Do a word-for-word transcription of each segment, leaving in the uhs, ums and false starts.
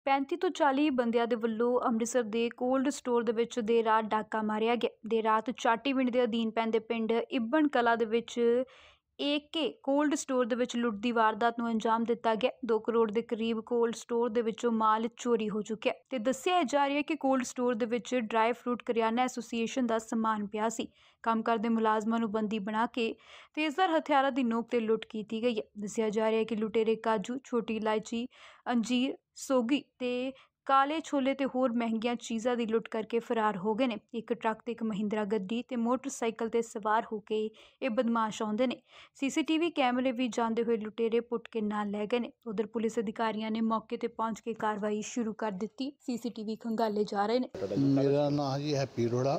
पैंती तो चाली बंदियां दे वल्लों ਅੰਮ੍ਰਿਤਸਰ ਦੇ ਕੋਲਡ ਸਟੋਰ ਦੇ ਵਿੱਚ ਦੇਰ ਰਾਤ ਡਾਕਾ ਮਾਰਿਆ ਗਿਆ। ਦੇਰ ਰਾਤ ਚਾਟੀ ਪਿੰਡ ਦੇ ਅਧੀਨ ਪੈਂਦੇ ਪਿੰਡ ਇਬਨ ਕਲਾ ਦੇ ਵਿੱਚ ਏਕੇ ਕੋਲਡ ਸਟੋਰ ਦੇ ਵਿੱਚ ਲੁੱਟ ਦੀ ਵਾਰਦਾਤ ਨੂੰ ਅੰਜਾਮ ਦਿੱਤਾ ਗਿਆ। ਦੋ ਕਰੋੜ ਦੇ ਕਰੀਬ ਕੋਲਡ ਸਟੋਰ ਦੇ ਵਿੱਚੋਂ ਮਾਲ ਚੋਰੀ ਹੋ ਚੁੱਕਿਆ ਤੇ ਦੱਸਿਆ ਜਾ ਰਿਹਾ ਹੈ ਕਿ ਕੋਲਡ ਸਟੋਰ ਦੇ ਵਿੱਚ ਡਰਾਈ ਫਰੂਟ ਕਰਿਆਨਾ ਐਸੋਸੀਏਸ਼ਨ ਦਾ ਸਮਾਨ ਪਿਆ ਸੀ। ਕੰਮ ਕਰਦੇ ਮੁਲਾਜ਼ਮਾਂ ਨੂੰ ਬੰਦੀ ਬਣਾ ਕੇ ਤੇਜ਼ਧਾਰ ਹਥਿਆਰਾਂ ਦੀ ਨੋਕ ਤੇ ਲੁੱਟ ਕੀਤੀ ਗਈ ਹੈ। ਦੱਸਿਆ ਜਾ ਰਿਹਾ ਹੈ ਕਿ ਲੁਟੇਰੇ ਕਾਜੂ, ਛੋਟੀ ਇਲਾਇਚੀ, ਅੰਜੀਰ, ਸੋਗੀ ਤੇ ਕਾਲੇ ਛੋਲੇ ਤੇ ਹੋਰ ਮਹਿੰਗੀਆਂ ਚੀਜ਼ਾਂ ਦੀ ਲੁੱਟ ਕਰਕੇ ਫਰਾਰ ਹੋ ਗਏ ਨੇ। ਇੱਕ ਟਰੱਕ ਤੇ ਇੱਕ ਮਹਿੰਦਰਾ ਗੱਡੀ ਤੇ ਮੋਟਰਸਾਈਕਲ ਤੇ ਸਵਾਰ ਹੋ ਕੇ ਇਹ ਬਦਮਾਸ਼ ਆਉਂਦੇ ਨੇ। ਸੀਸੀਟੀਵੀ ਕੈਮਰੇ ਵੀ ਜਾਂਦੇ ਹੋਏ ਲੁਟੇਰੇ ਪੁੱਟ ਕੇ ਨਾਲ ਲੈ ਗਏ ਨੇ। ਉਧਰ ਪੁਲਿਸ ਅਧਿਕਾਰੀਆਂ ਨੇ ਮੌਕੇ ਤੇ ਪਹੁੰਚ ਕੇ ਕਾਰਵਾਈ ਸ਼ੁਰੂ ਕਰ ਦਿੱਤੀ। ਸੀਸੀਟੀਵੀ ਖੰਗਾਲੇ ਜਾ ਰਹੇ ਨੇ। ਮੇਰਾ ਨਾਮ ਜੀ ਹੈਪੀ ਅਰੋੜਾ।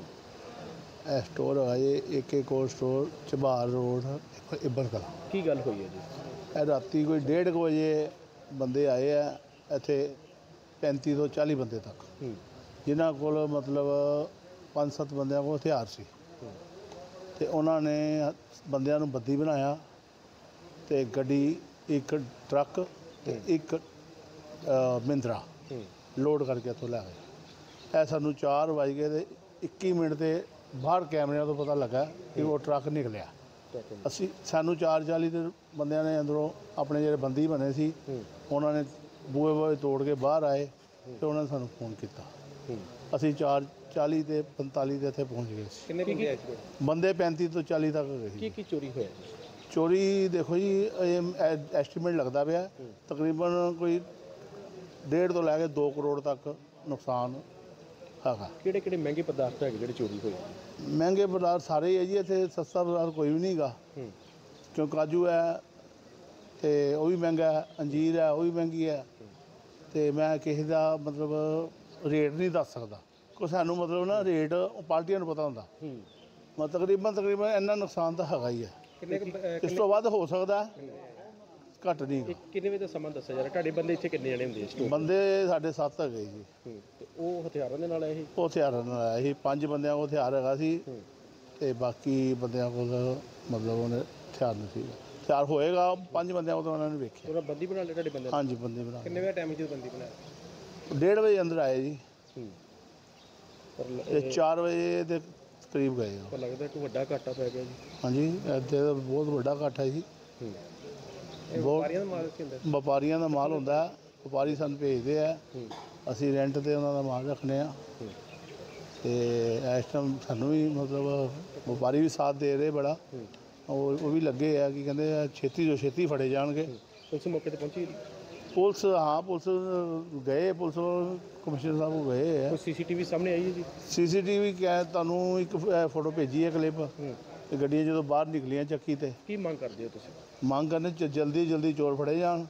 ਇਹ ਸਟੋਰ ਹੈ ਜੀ AK cold store, Chabbar road, Ibban Kalan. ਕੀ ਗੱਲ ਹੋਈ ਹੈ ਜੀ? ਇਹ ਰਾਤੀ ਕੋਈ ਡੇਢ ਕੁ ਵਜੇ ਬੰਦੇ ਆਏ ਆ ਇੱਥੇ, ਪੈਂਤੀ ਤੋਂ ਚਾਲੀ ਬੰਦੇ ਤੱਕ, ਜਿਨ੍ਹਾਂ ਕੋਲ ਮਤਲਬ ਪੰਜ ਸੱਤ ਬੰਦਿਆਂ ਕੋਲ ਹਥਿਆਰ ਸੀ ਅਤੇ ਉਹਨਾਂ ਨੇ ਬੰਦਿਆਂ ਨੂੰ ਬੰਦੀ ਬਣਾਇਆ ਅਤੇ ਗੱਡੀ, ਇੱਕ ਟਰੱਕ ਅਤੇ ਇੱਕ ਮਹਿੰਦਰਾ ਲੋਡ ਕਰਕੇ ਇੱਥੋਂ ਲੈ ਗਏ। ਇਹ ਸਾਨੂੰ ਚਾਰ ਵੱਜ ਗਏ ਅਤੇ ਇੱਕੀ ਮਿੰਟ 'ਤੇ ਬਾਹਰ ਕੈਮਰਿਆਂ ਤੋਂ ਪਤਾ ਲੱਗਾ ਕਿ ਉਹ ਟਰੱਕ ਨਿਕਲਿਆ। ਅਸੀਂ ਸਾਨੂੰ ਚਾਰ ਚਾਲੀ ਦੇ ਬੰਦਿਆਂ ਨੇ ਅੰਦਰੋਂ ਆਪਣੇ ਜਿਹੜੇ ਬੰਦੀ ਬਣੇ ਸੀ ਉਹਨਾਂ ਨੇ ਬੂਹੇ ਬੂਹੇ ਤੋੜ ਕੇ ਬਾਹਰ ਆਏ ਅਤੇ ਉਹਨਾਂ ਨੇ ਸਾਨੂੰ ਫੋਨ ਕੀਤਾ। ਅਸੀਂ ਚਾਰ ਚਾਲੀ ਅਤੇ ਪੰਤਾਲੀ ਦੇ ਇੱਥੇ ਪਹੁੰਚ ਗਏ ਸੀ। ਕਿੰਨੇ ਬੰਦੇ ਆਏ ਸੀ? ਬੰਦੇ ਪੈਂਤੀ ਤੋਂ ਚਾਲੀ ਤੱਕ ਗਏ ਸੀ। ਕੀ ਕੀ ਚੋਰੀ ਹੋਇਆ? ਚੋਰੀ ਦੇਖੋ ਜੀ, ਇਹ ਐਸਟੀਮੇਟ ਲੱਗਦਾ ਪਿਆ ਤਕਰੀਬਨ ਕੋਈ ਡੇਢ ਤੋਂ ਲੈ ਕੇ ਦੋ ਕਰੋੜ ਤੱਕ ਨੁਕਸਾਨ ਹੈਗਾ। ਕਿਹੜੇ ਕਿਹੜੇ ਮਹਿੰਗੇ ਪਦਾਰਥ ਹੈਗੇ ਜਿਹੜੇ ਚੋਰੀ ਹੋਏ? ਮਹਿੰਗੇ ਪਦਾਰਥ ਸਾਰੇ ਹੀ ਹੈ ਜੀ, ਇੱਥੇ ਸਸਤਾ ਪਦਾਰਥ ਕੋਈ ਵੀ ਨਹੀਂ ਹੈਗਾ। ਕਿਉਂ ਕਾਜੂ ਹੈ ਅਤੇ ਉਹ ਵੀ ਮਹਿੰਗਾ ਹੈ, ਅੰਜੀਰ ਹੈ ਉਹ ਵੀ ਮਹਿੰਗੀ ਹੈ, ਅਤੇ ਮੈਂ ਕਿਸੇ ਦਾ ਮਤਲਬ ਰੇਟ ਨਹੀਂ ਦੱਸ ਸਕਦਾ ਕੋਈ ਸਾਨੂੰ ਮਤਲਬ ਨਾ ਰੇਟ ਉਹ ਪਾਰਟੀਆਂ ਨੂੰ ਪਤਾ ਹੁੰਦਾ। ਮੈਂ ਤਕਰੀਬਨ ਤਕਰੀਬਨ ਇੰਨਾ ਨੁਕਸਾਨ ਤਾਂ ਹੈਗਾ ਹੀ ਹੈ। ਇਸ ਤੋਂ ਵੱਧ ਹੋ ਸਕਦਾ, ਘੱਟ ਨਹੀਂ। ਕਿੰਨੇ ਵਜੇ ਦਾ ਸਮਾਂ ਦੱਸਿਆ ਜਾ ਰਿਹਾ? ਤੁਹਾਡੇ ਬੰਦੇ ਇੱਥੇ ਕਿੰਨੇ ਜਣੇ ਹੁੰਦੇ ਸਟੋਰ? ਬੰਦੇ ਸਾਡੇ ਸੱਤ ਹੈਗੇ ਜੀ। ਅਤੇ ਉਹ ਹਥਿਆਰਾਂ ਦੇ ਨਾਲ ਆਏ ਸੀ? ਉਹ ਹਥਿਆਰਾਂ ਨਾਲ ਆਇਆ ਸੀ। ਪੰਜ ਬੰਦਿਆਂ ਕੋਲ ਹਥਿਆਰ ਹੈਗਾ ਸੀ ਅਤੇ ਬਾਕੀ ਬੰਦਿਆਂ ਕੋਲ ਮਤਲਬ ਉਹਨੇ ਹਥਿਆਰ ਨਹੀਂ ਸੀ। ਹਥਿਆਰ ਹੋਏਗਾ ਪੰਜ ਬੰਦਿਆਂ ਕੋਲ ਤਾਂ ਉਹਨਾਂ ਨੇ ਵੇਖਿਆ। ਉਹਨਾਂ ਬੰਦੀ ਬਣਾ ਲਿਆ ਤੁਹਾਡੇ ਬੰਦੇ? ਹਾਂਜੀ, ਬੰਦੀ ਬਣਾ। ਕਿੰਨੇ ਵਜੇ ਟਾਈਮ ਜਦੋਂ ਬੰਦੀ ਬਣਾਇਆ? ਡੇਢ ਵਜੇ ਅੰਦਰ ਆਏ ਜੀ ਪਰ ਅਤੇ ਚਾਰ ਵਜੇ ਦੇ ਕਰੀਬ ਗਏ। ਪਰ ਲੱਗਦਾ ਕਿ ਵੱਡਾ ਘਾਟਾ ਪੈ ਗਿਆ ਜੀ। ਹਾਂਜੀ, ਇੱਥੇ ਤਾਂ ਬਹੁਤ ਵੱਡਾ ਇਕੱਠ ਹੈ ਜੀ। ਵਪਾਰੀਆਂ ਦਾ ਮਾਲ ਹੁੰਦਾ? ਵਪਾਰੀਆਂ ਦਾ ਮਾਲ ਹੁੰਦਾ। ਵਪਾਰੀ ਸਾਨੂੰ ਭੇਜਦੇ ਆ, ਅਸੀਂ ਰੈਂਟ 'ਤੇ ਉਹਨਾਂ ਦਾ ਮਾਲ ਰੱਖਦੇ ਹਾਂ ਅਤੇ ਇਸ ਟਾਈਮ ਸਾਨੂੰ ਵੀ ਮਤਲਬ ਵਪਾਰੀ ਵੀ ਸਾਥ ਦੇ ਰਹੇ ਬੜਾ। ਉਹ ਉਹ ਵੀ ਲੱਗੇ ਆ ਕਿ ਕਹਿੰਦੇ ਛੇਤੀ ਤੋਂ ਛੇਤੀ ਫੜੇ ਜਾਣਗੇ। ਪੁਲਿਸ ਮੌਕੇ 'ਤੇ ਪਹੁੰਚੀ? ਪੁਲਿਸ ਹਾਂ ਪੁਲਿਸ ਗਏ, ਪੁਲਿਸ ਕਮਿਸ਼ਨਰ ਸਾਹਿਬ ਕੋਲ ਗਏ ਆ। ਸੀ ਸੀ ਟੀ ਵੀ ਸਾਹਮਣੇ ਆਈ ਹੈ ਜੀ? ਸੀ ਸੀ ਟੀ ਵੀ ਕਿਹਾ ਤੁਹਾਨੂੰ ਇੱਕ ਫੋਟੋ ਭੇਜੀ ਹੈ ਕਲਿੱਪ, ਅਤੇ ਗੱਡੀਆਂ ਜਦੋਂ ਬਾਹਰ ਨਿਕਲੀਆਂ ਚੱਕੀ 'ਤੇ। ਕੀ ਮੰਗ ਕਰਦੇ ਹੋ ਤੁਸੀਂ? ਮੰਗ ਕਰਨੇ ਚ ਜਲਦੀ ਜਲਦੀ ਚੋਰ ਫੜੇ ਜਾਣ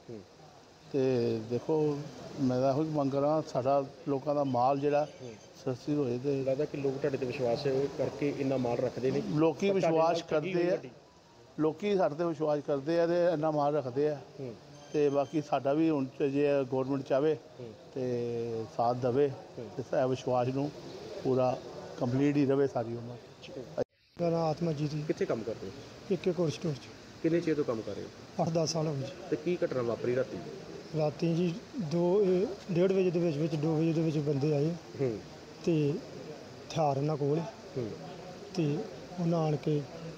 ਅਤੇ ਦੇਖੋ ਮੈਂ ਤਾਂ ਇਹੋ ਮੰਗ ਕਰਾਂ ਸਾਡਾ ਲੋਕਾਂ ਦਾ ਮਾਲ ਜਿਹੜਾ ਸਸਤੀ ਹੋਏ। ਅਤੇ ਲੱਗਦਾ ਕਿ ਲੋਕ ਤੁਹਾਡੇ 'ਤੇ ਵਿਸ਼ਵਾਸ ਕਰਕੇ ਇੰਨਾ ਮਾਲ ਰੱਖਦੇ ਨੇ। ਲੋਕ ਵਿਸ਼ਵਾਸ ਕਰਦੇ ਆ, ਲੋਕ ਸਾਡੇ 'ਤੇ ਵਿਸ਼ਵਾਸ ਕਰਦੇ ਆ ਅਤੇ ਇੰਨਾ ਮਾਲ ਰੱਖਦੇ ਆ। ਅਤੇ ਬਾਕੀ ਸਾਡਾ ਵੀ ਹੁਣ ਜੇ ਗੌਰਮੈਂਟ ਚਾਹਵੇ ਅਤੇ ਸਾਥ ਦੇਵੇ ਅਤੇ ਵਿਸ਼ਵਾਸ ਨੂੰ ਪੂਰਾ ਕੰਪਲੀਟ ਹੀ ਰਹੇ ਸਾਰੀ ਉਮਰ। ਮੇਰਾ ਨਾਮ ਆਤਮਜੀਤ ਜੀ। ਕਿੱਥੇ ਕੰਮ ਕਰਦੇ ਹੋ? ਏਕੇ ਕੋਲਡ ਸਟੋਰ 'ਚ। ਕਿੰਨੇ ਚਿਰ ਤੋਂ ਕੰਮ ਕਰ ਰਹੇ ਹੋ? ਅੱਠ ਦਸ ਸਾਲ ਹੋ ਗਏ ਜੀ। ਅਤੇ ਕੀ ਘਟਨਾ ਵਾਪਰੀ ਰਾਤੀ? ਰਾਤੀ ਜੀ ਦੋ ਡੇਢ ਵਜੇ ਦੇ ਵਿੱਚ ਵਿੱਚ ਦੋ ਵਜੇ ਦੇ ਵਿੱਚ ਬੰਦੇ ਆਏ ਅਤੇ ਹਥਿਆਰ ਉਹਨਾਂ ਕੋਲ ਅਤੇ ਉਹਨਾਂ ਆਣ ਕੇ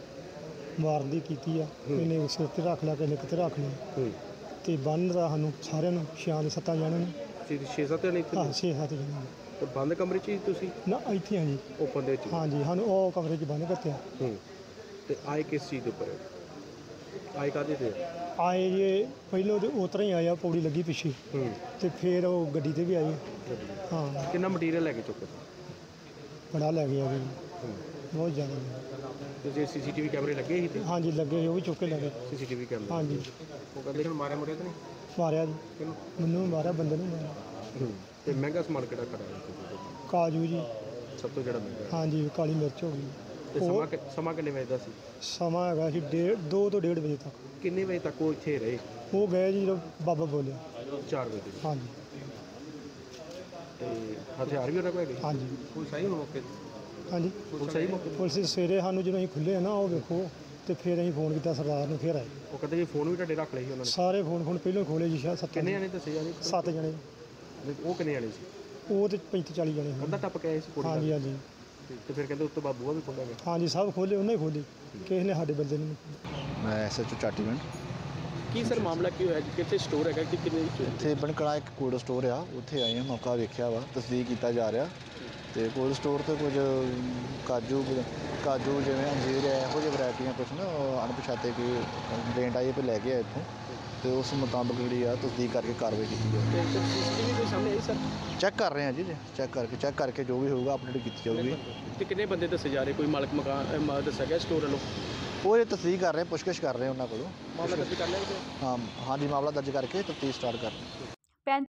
ਮਾਰਨ ਦੀ ਕੀਤੀ ਆ। ਇਹਨੇ ਸਿਰ 'ਤੇ ਰੱਖ ਲਿਆ, ਕਿਸੇ ਕਿਤੇ ਰੱਖ ਲਿਆ ਅਤੇ ਬੰਨ੍ਹ ਦਾ ਸਾਨੂੰ ਸਾਰਿਆਂ ਨੂੰ ਛਿਆਂ ਦੇ ਸੱਤਾਂ ਜਣਿਆਂ ਨੂੰ। ਛੇ ਸੱਤ ਜਣੇ? ਹਾਂ, ਛੇ ਸੱਤ ਜਣਿਆਂ ਨੂੰ। ਅਤੇ ਬੰਦ ਕਮਰੇ 'ਚ ਹੀ ਤੁਸੀਂ? ਨਾ, ਇੱਥੇ ਹਾਂ ਜੀ, ਓਪਨ ਦੇ ਵਿੱਚ? ਹਾਂਜੀ, ਸਾਨੂੰ ਉਹ ਕਮਰੇ 'ਚ ਬੰਨ੍ਹ ਕੱਤਿਆ। ਅਤੇ ਆਏ ਕਿਸ ਚੀਜ਼ ਦੇ ਉੱਪਰ? ਆਏ ਕਾਹਦੇ 'ਤੇ ਆਏ ਜੀ? ਪਹਿਲਾਂ ਤਾਂ ਉਸ ਤਰ੍ਹਾਂ ਹੀ ਆਇਆ, ਪੌੜੀ ਲੱਗੀ ਪਿੱਛੇ, ਅਤੇ ਫਿਰ ਉਹ ਗੱਡੀ 'ਤੇ ਵੀ ਆਏ। ਹਾਂ। ਕਿੰਨਾ ਮਟੀਰੀਅਲ ਲੈ ਕੇ ਚੁੱਕੇ? ਬੜਾ ਲੈ ਗਏ ਜੀ, ਬਹੁਤ ਜ਼ਿਆਦਾ। ਅਤੇ ਜੇ ਸੀ ਸੀ ਟੀ ਵੀ ਕੈਮਰੇ ਲੱਗੇ ਸੀ? ਹਾਂਜੀ, ਲੱਗੇ, ਉਹ ਵੀ ਚੁੱਕ ਕੇ ਲੱਗੇ ਸੀ ਸੀ ਟੀ ਵੀ ਕੈਮਰੇ। ਹਾਂਜੀ। ਉਹ ਕਹਿੰਦੇ ਹੁਣ ਮਾਰਿਆ ਮੁਰਿਆ ਤਾਂ ਨਹੀਂ? ਮਾਰਿਆ ਜੀ, ਮੈਨੂੰ ਮਾਰਿਆ, ਬੰਦੇ ਨੂੰ ਮਾਰਿਆ। ਅਤੇ ਮਹਿੰਗਾ ਸਮਾਨ ਕਿਹੜਾ ਖੜਾ? ਕਾਜੂ ਜੀ ਸਭ ਤੋਂ ਜਿਹੜਾ ਮਹਿੰਗਾ? ਹਾਂਜੀ, ਕਾਲੀ ਮਿਰਚ ਹੋ ਗਈ। ਅਤੇ ਸਮਾਂ ਸਮਾਂ ਕਿੰਨੇ ਵਜੇ ਦਾ ਸੀ? ਸਮਾਂ ਹੈਗਾ ਸੀ ਡੇਢ ਦੋ ਤੋਂ ਡੇਢ ਵਜੇ ਤੱਕ। ਕਿੰਨੇ ਵਜੇ ਤੱਕ ਉਹ ਇੱਥੇ ਰਹੇ? ਉਹ ਗਏ ਜੀ ਜਦੋਂ ਬਾਬਾ ਬੋਲਿਆ ਚਾਰ ਵਜੇ। ਹਾਂਜੀ। ਅਤੇ ਹਥਿਆਰ ਵੀ ਉਹਨਾਂ ਕੋਲ ਹੈਗੇ? ਹਾਂਜੀ। ਕੋਈ ਸਹੀ ਮੌਕੇ? ਹਾਂਜੀ, ਸਹੀ ਮੌਕੇ। ਪੁਲਿਸ ਸਵੇਰੇ ਸਾਨੂੰ ਜਦੋਂ ਅਸੀਂ ਖੁੱਲ੍ਹੇ ਨਾ ਉਹ ਵੇਖੋ, ਅਤੇ ਫਿਰ ਅਸੀਂ ਫੋਨ ਕੀਤਾ ਸਰਦਾਰ ਨੂੰ, ਫਿਰ ਆਏ। ਉਹ ਕਹਿੰਦੇ ਜੀ ਫੋਨ ਵੀ ਤੁਹਾਡੇ ਰੱਖ ਲਏ ਸੀ ਉਹਨਾਂ ਨੇ? ਸਾਰੇ ਫੋਨ ਫੋਨ ਪਹਿਲਾਂ ਖੋਲ੍ਹੇ ਜੀ। ਸ਼ਾਇਦ ਸੱਤ। ਕਿੰਨੇ ਜਣੇ ਦੱਸੇ? ਸੱਤ ਜਣੇ। ਉਹ ਕਿੰਨੇ ਜਾਣੇ ਸੀ? ਉਹ ਤੇ ਪੈਂਤੀ ਚਾਲੀ ਜਣੇ ਸੀ। ਕੰਧਾ ਟੱਪ ਕੇ ਆਏ ਸੀ ਕੁੜੀ ਹਾਂਜੀ ਨਾਲ? ਹਾਂਜੀ ਤੇ ਫਿਰ ਕਹਿੰਦੇ ਉਸ ਤੋਂ ਬਾਅਦ ਬੂਹਾ ਵੀ ਖੋਲ੍ਹਿਆ ਗਿਆ। ਹਾਂਜੀ ਸਭ ਖੋਲੇ ਉਹਨੇ ਖੋਲੇ, ਕਿਸੇ ਨੇ ਸਾਡੇ ਬੰਦੇ ਨੇ। ਮੈਂ ਐਸ ਐਚ ਓ ਚਾਟੀਵਿੰਡ। ਕੀ ਸਰ ਮਾਮਲਾ ਕੀ ਹੋਇਆ ਜੀ? ਕਿੱਥੇ ਸਟੋਰ ਹੈਗਾ ਕਿ ਕਿੰਨੇ ਇੱਥੇ ਬਣਕੜਾ ਇੱਕ ਕੋਲਡ ਸਟੋਰ ਆ, ਉੱਥੇ ਆਏ ਹਾਂ, ਮੌਕਾ ਵੇਖਿਆ ਵਾ, ਤਸਦੀਕ ਕੀਤਾ ਜਾ ਰਿਹਾ। ਤੇ ਕੋਲਡ ਸਟੋਰ 'ਤੇ ਕੁਝ ਕਾਜੂ ਕਾਜੂ ਜਿਵੇਂ ਅੰਜੀਰ ਹੈ, ਇਹੋ ਜਿਹੀ ਵੈਰਾਈਟੀਆਂ ਕੁਛ ਨਾ ਅਣਪਛਾਤੇ ਕੋਈ ਕੰਪਲੇਂਟ ਆਈ ਹੈ, ਲੈ ਕੇ ਆਏ ਇੱਥੋਂ, ਅਤੇ ਉਸ ਮੁਤਾਬਕ ਜਿਹੜੀ ਆ ਤਸਦੀਕ ਕਰਕੇ ਕਾਰਵਾਈ ਕੀਤੀ ਜਾਵੇ। ਸੀਸੀਟੀਵੀ ਕੋਈ ਸਾਹਮਣੇ ਆਈ ਸਰ? ਚੈੱਕ ਕਰ ਰਹੇ ਹਾਂ ਜੀ, ਚੈੱਕ ਕਰਕੇ ਚੈੱਕ ਕਰਕੇ ਜੋ ਵੀ ਹੋਊਗਾ ਅਪਡੇਟ ਕੀਤੀ ਜਾਊਗੀ। ਤੇ ਕਿੰਨੇ ਬੰਦੇ ਦੱਸੇ ਜਾ ਰਹੇ? ਕੋਈ ਮਾਲਕ ਮਕਾਨ ਅਹ, ਦੱਸਿਆ ਗਿਆ ਸਟੋਰ ਵੱਲੋਂ? ਉਹ ਇਹ ਤਸਦੀਕ ਕਰ ਰਹੇ, ਪੁੱਛਗਿੱਛ ਕਰ ਰਹੇ ਉਹਨਾਂ ਕੋਲੋਂ। ਮਾਮਲਾ ਦਰਜ ਕਰ ਲਿਆ ਗਿਆ? ਹਾਂ ਹਾਂਜੀ, ਮਾਮਲਾ ਦਰਜ ਕਰਕੇ ਤਫਤੀਸ਼ ਸਟਾਰਟ ਕਰ ਰਹੇ।